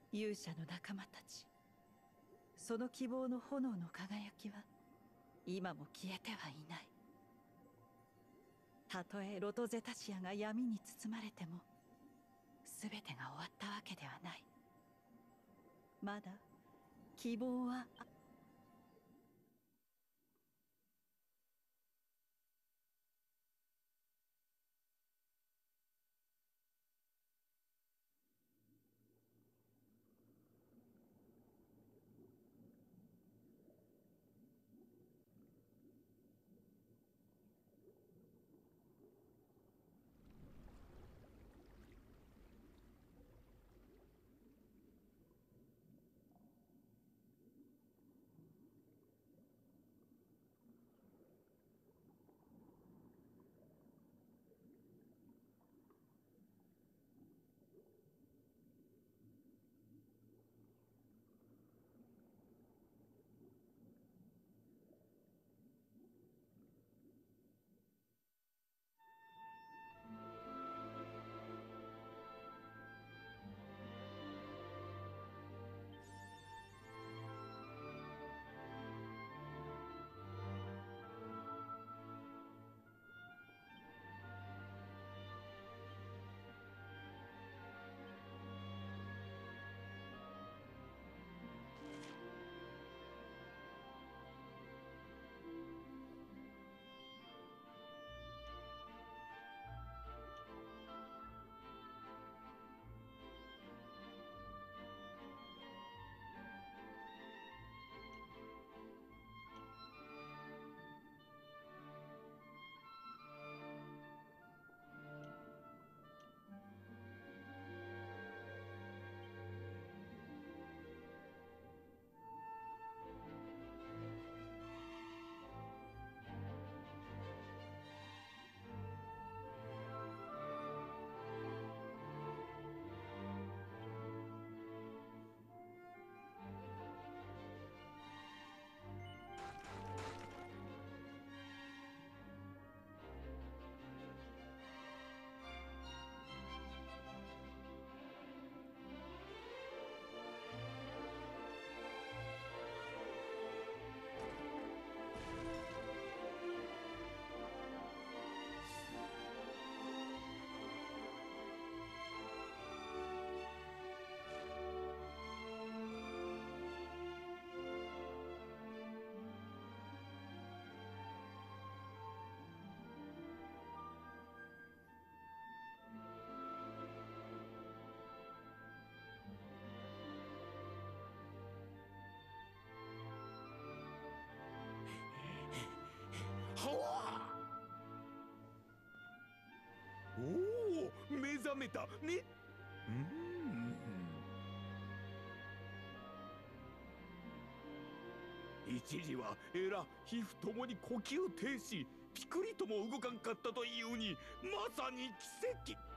勇者の仲間たち、その希望の炎の輝きは今も消えてはいない。たとえロトゼタシアが闇に包まれても、全てが終わったわけではない。まだ希望ははわ。おお、目覚めたね。一時はエラ皮膚ともに呼吸停止、ピクリとも動かんかったというに、まさに奇跡。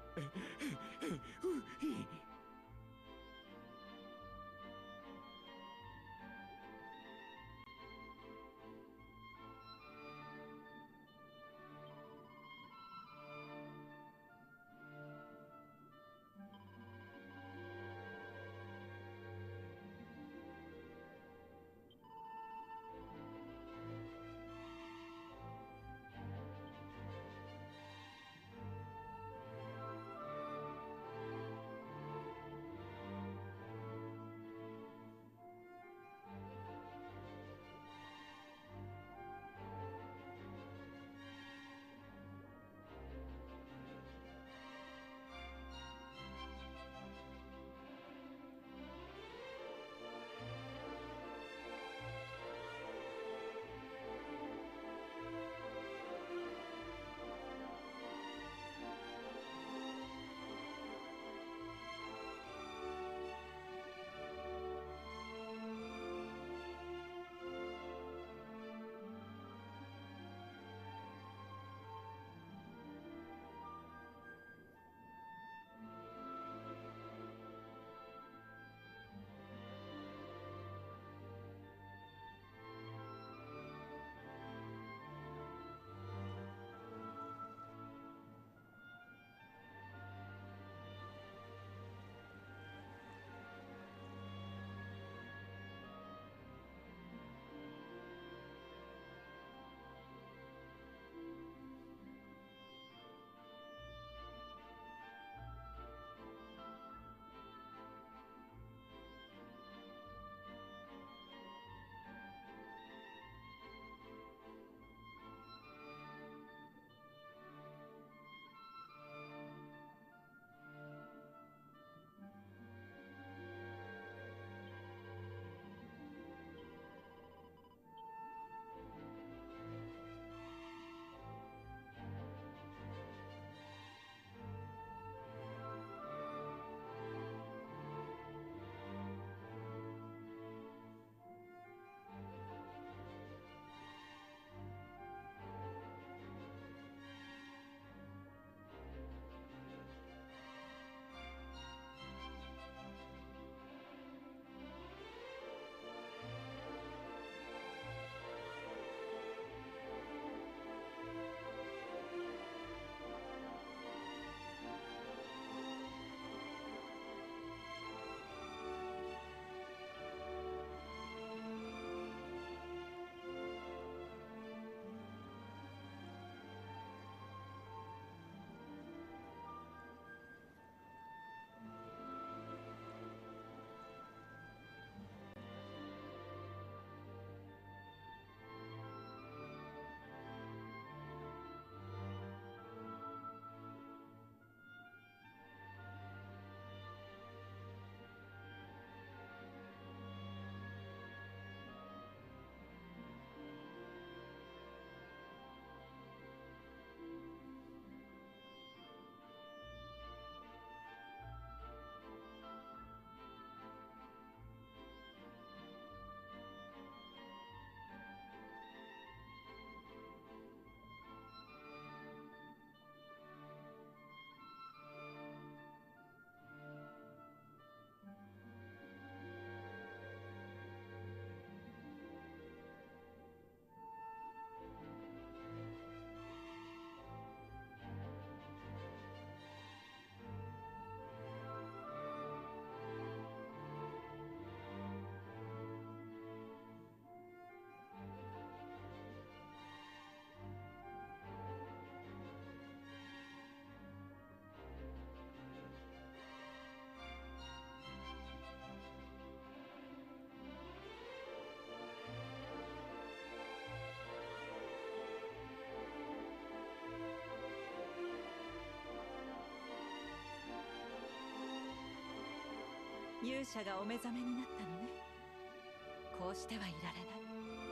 勇者がお目覚めになったのね。こうしてはいられない。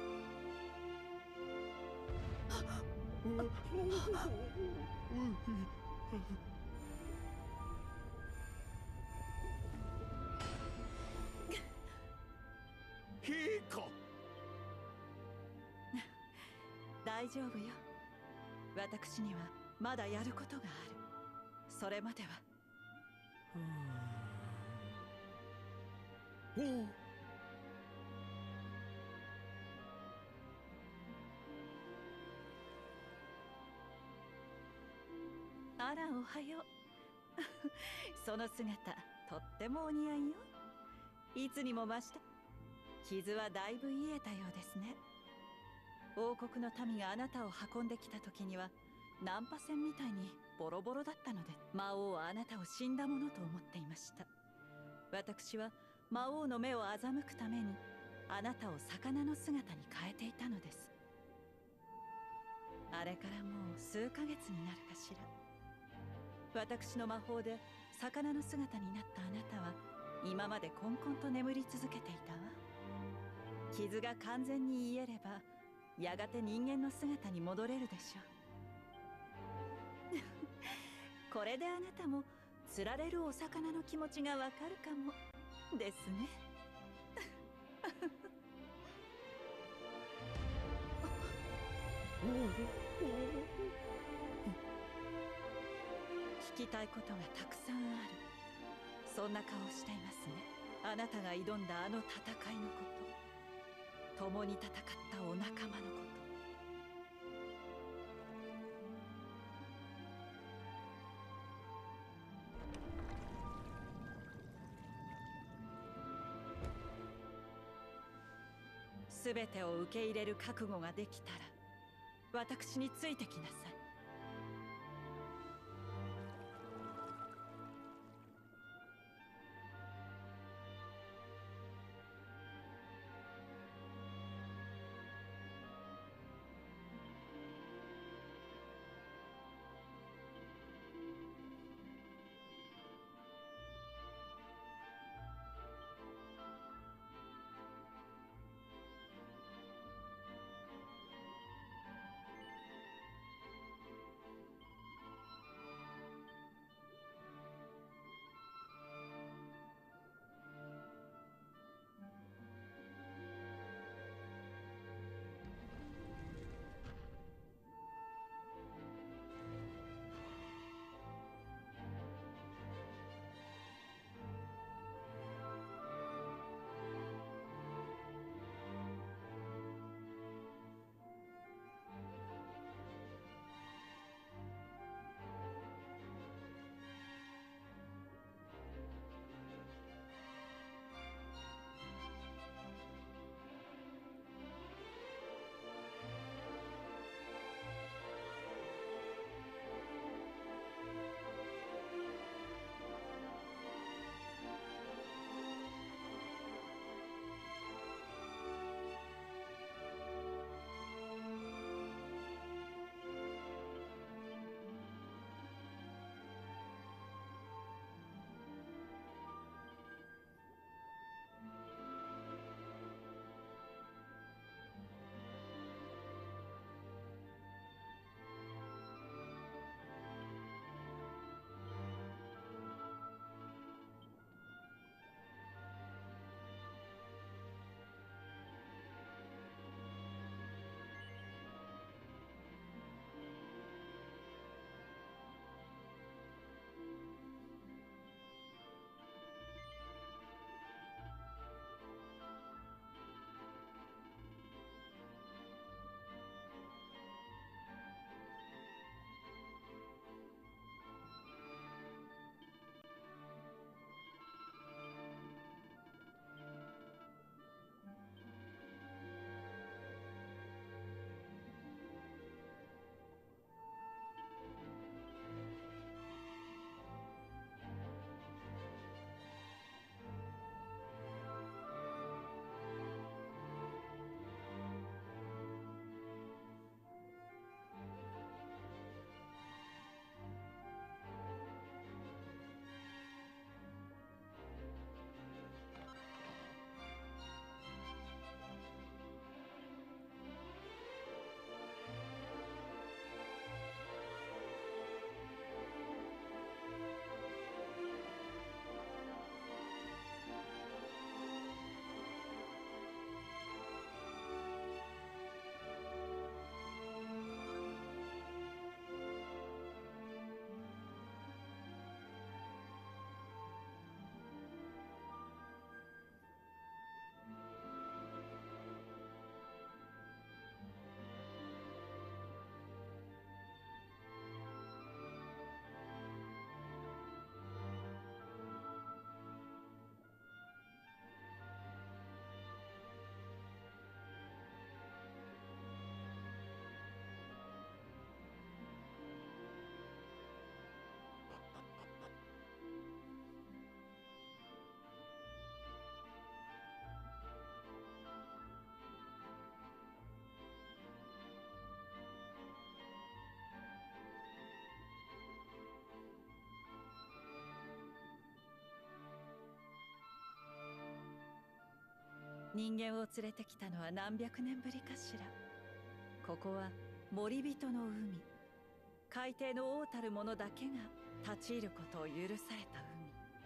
陛下。 大丈夫よ。私にはまだやることがある。それまでは。 おう。 あら、おはよう。その姿とってもお似合いよ。いつにも増した傷はだいぶ癒えたようですね。王国の民があなたを運んできた時には難破船みたいにボロボロだったので、魔王はあなたを死んだものと思っていました。私は魔王の目を欺くためにあなたを魚の姿に変えていたのです。あれからもう数ヶ月になるかしら。私の魔法で魚の姿になったあなたは今までこんこんと眠り続けていたわ。傷が完全に癒えればやがて人間の姿に戻れるでしょう。これであなたも釣られるお魚の気持ちがわかるかもですね。聞きたいことがたくさんある。そんな顔していますね。あなたが挑んだあの戦いのこと、共に戦ったお仲間のこと。すべてを受け入れる覚悟ができたら私についてきなさい。 人間を連れてきたのは何百年ぶりかしら。ここは森人の海、海底の王たる者だけが立ち入ることを許された海。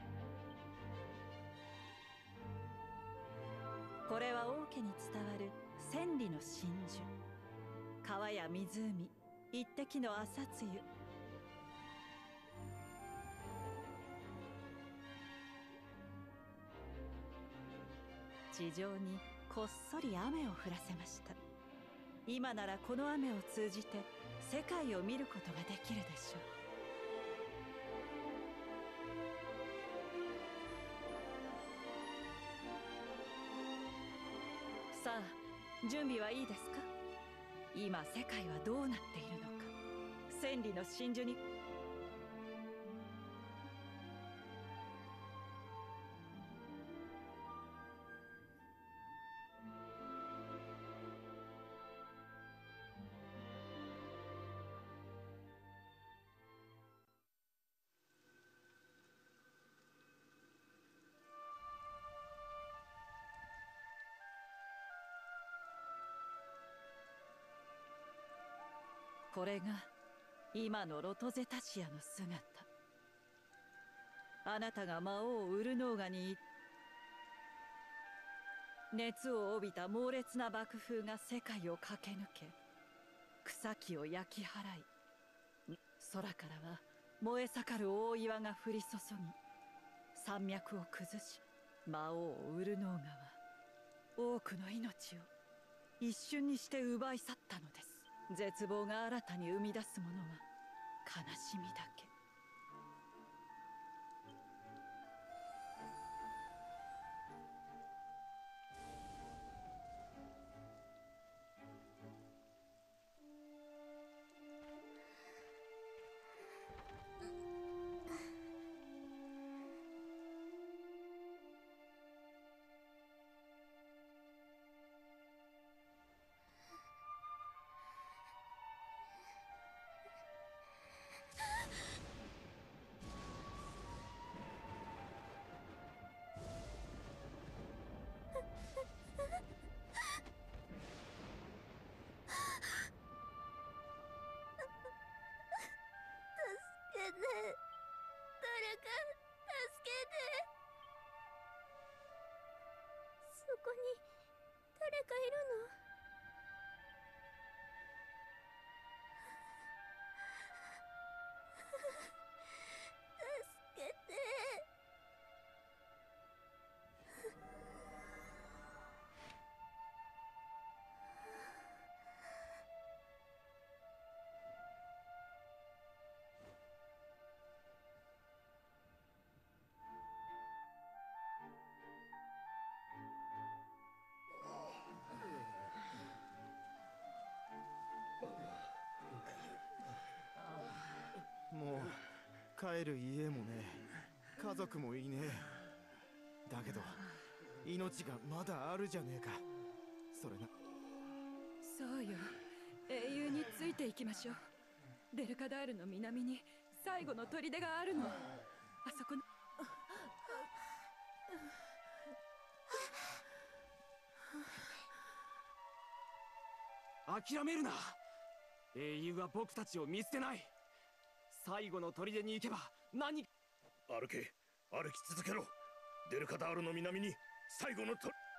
これは王家に伝わる千里の真珠。川や湖、一滴の朝露。地上にこっそり雨を降らせました。今ならこの雨を通じて世界を見ることができるでしょう。さあ、準備はいいですか？今世界はどうなっているのか。千里の真珠にこれが今のロトゼタシアの姿。あなたが魔王ウルノーガに熱を帯びた猛烈な爆風が世界を駆け抜け、草木を焼き払い、空からは燃え盛る大岩が降り注ぎ、山脈を崩し、魔王ウルノーガは多くの命を一瞬にして奪い去ったのです。絶望が新たに生み出すものは悲しみだけ。 誰か助けて。そこに誰かいるの？助けて。 もう帰る家もねえ、家族もいねえ。だけど命がまだあるじゃねえか。それがそうよ、英雄についていきましょう。デルカダールの南に最後の砦があるの。あそこに。 諦めるな。英雄は僕たちを見捨てない。最後の砦に行けば何。 歩け、歩き続けろ。デルカダールの南に最後の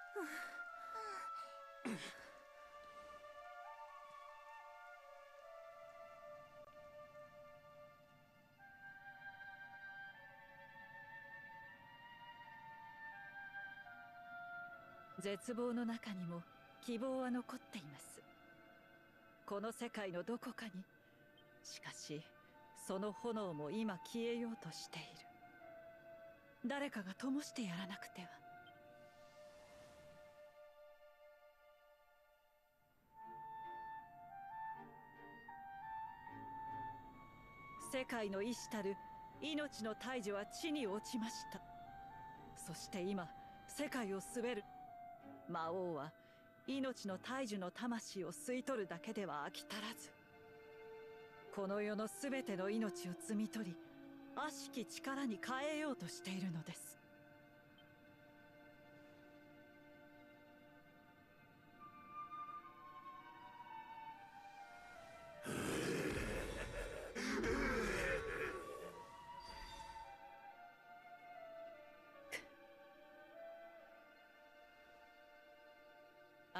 絶望の中にも希望は残っています。この世界のどこかに。しかしその炎も今消えようとしている。誰かが灯してやらなくては。世界の意志たる命の大樹は地に落ちました。そして今世界を滑る魔王は命の大樹の魂を吸い取るだけでは飽き足らず、この世のすべての命を摘み取り悪しき力に変えようとしているのです。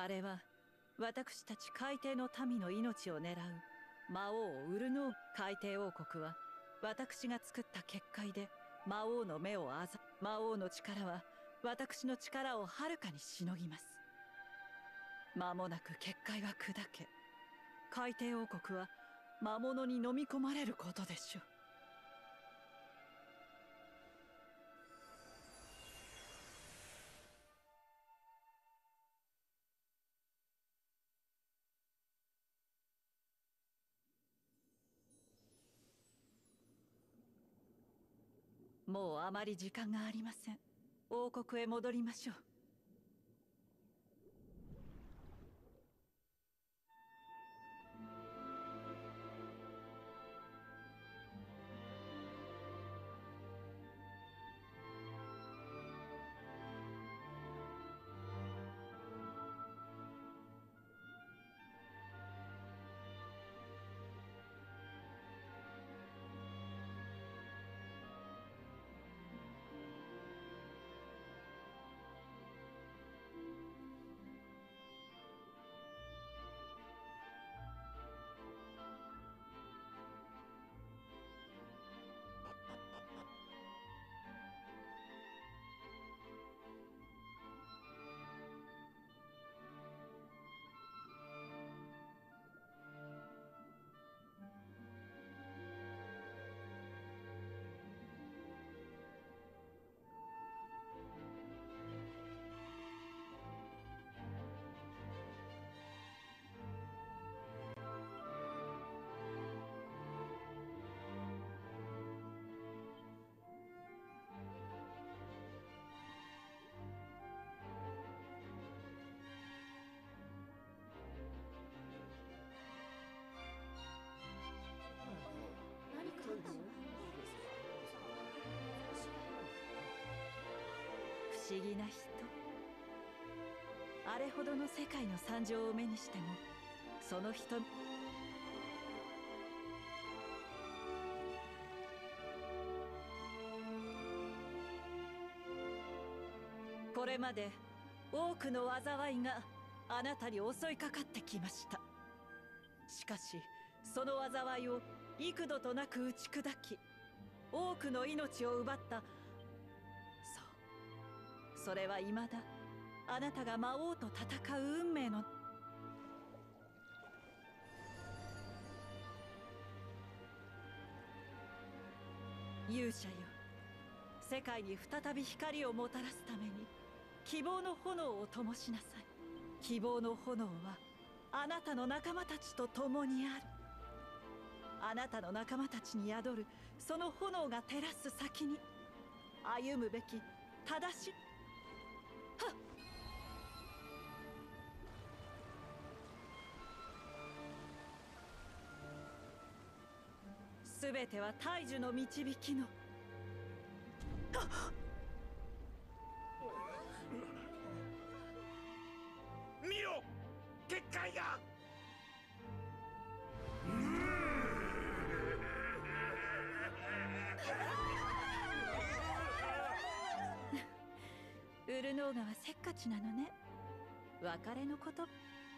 あれは私たち海底の民の命を狙う魔王ウルノー。海底王国は私が作った結界で魔王の目を魔王の力は私の力をはるかにしのぎます。間もなく結界は砕け、海底王国は魔物に飲み込まれることでしょう。もうあまり時間がありません。王国へ戻りましょう。不思議な人。あれほどの世界の惨状を目にしても、その人これまで多くの災いがあなたに襲いかかってきました。しかしその災いを幾度となく打ち砕き、多くの命を奪った。それは未だあなたが魔王と戦う運命の。勇者よ、世界に再び光をもたらすために希望の炎を灯しなさい。希望の炎はあなたの仲間たちと共にある。あなたの仲間たちに宿るその炎が照らす先に歩むべき正しい。すべては大樹の導きの。 見ろ、結界が。 ウルノーガはせっかちなのね。別れのこと。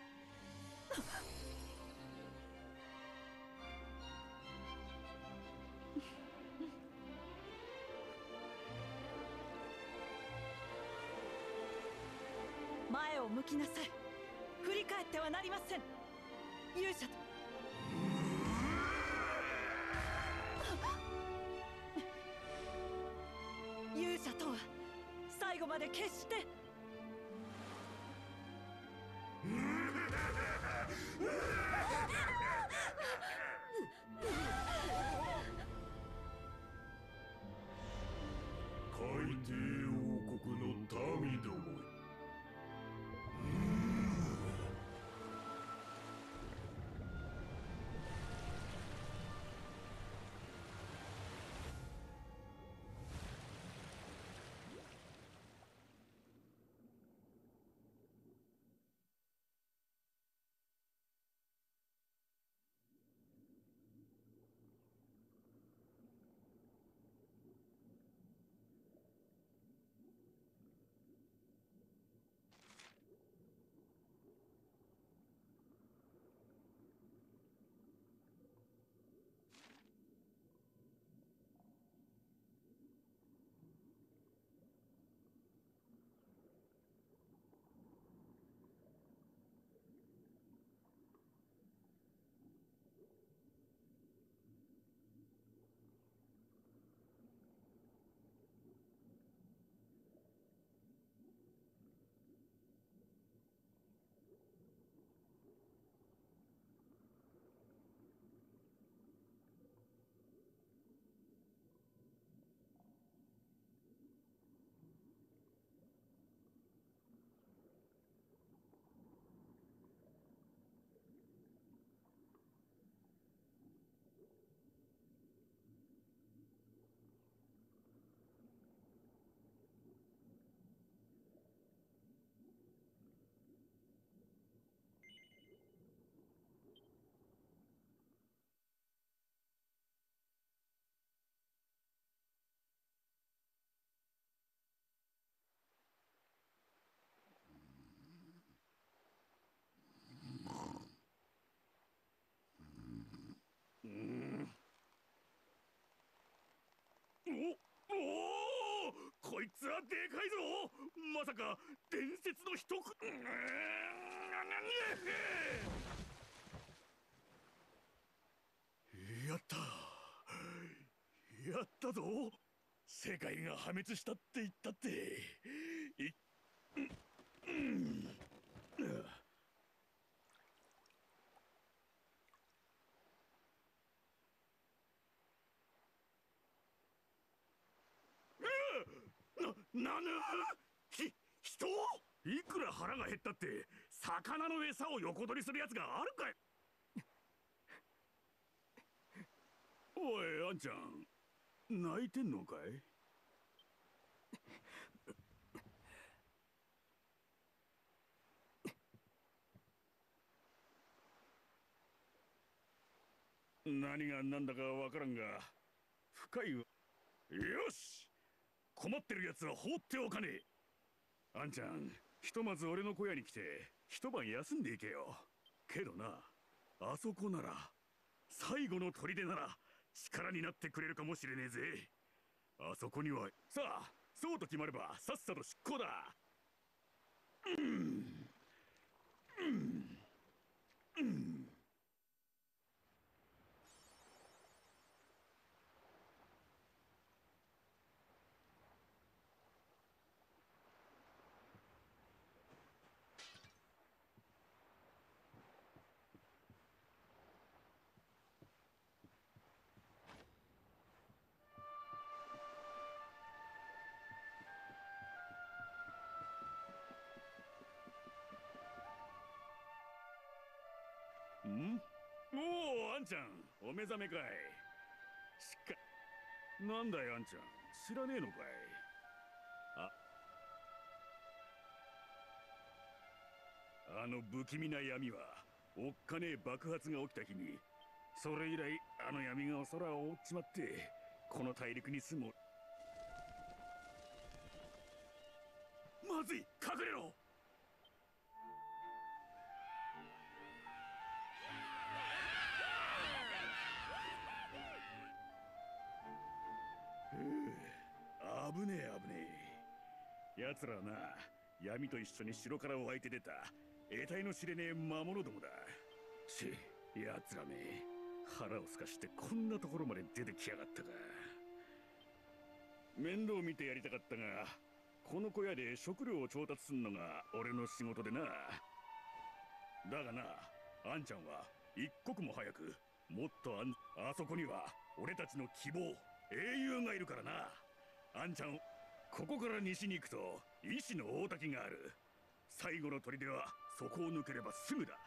前を向きなさい。振り返ってはなりません。勇者と勇者とは最後まで決して海底王国の民ども。 おお、こいつはでかいぞ。まさか伝説の人やったやったぞ。世界が破滅したって言ったってなぬ人いくら腹が減ったって魚の餌を横取りするやつがあるかい。おい、あんちゃん、泣いてんのかい。何が何だかわからんが深い。よし、困ってるやつは放っておかねえ。あんちゃん、ひとまず俺の小屋に来て一晩休んでいけよ。けどな、あそこなら最後の砦なら力になってくれるかもしれねえぜ。あそこにはさあ、そうと決まればさっさと出航だ。おお、あんちゃん、お目覚めかい。なんだよ、あんちゃん、知らねえのかい。あの不気味な闇はおっかねえ爆発が起きた日に、それ以来あの闇が空を覆っちまってこの大陸に住む。まずい、隠れろ。危ねえ危ねえ。奴らはな、闇と一緒に城から湧いて出た得体の知れねえ魔物どもだ。奴らめ、腹をすかしてこんなところまで出てきやがったか。面倒見てやりたかったが、この小屋で食料を調達すんのが俺の仕事でな。だがな、あんちゃんは一刻も早くもっとあそこには俺たちの希望、英雄がいるからな。あんちゃん、ここから西に行くと医師の大滝がある。最後の砦はそこを抜ければすぐだ。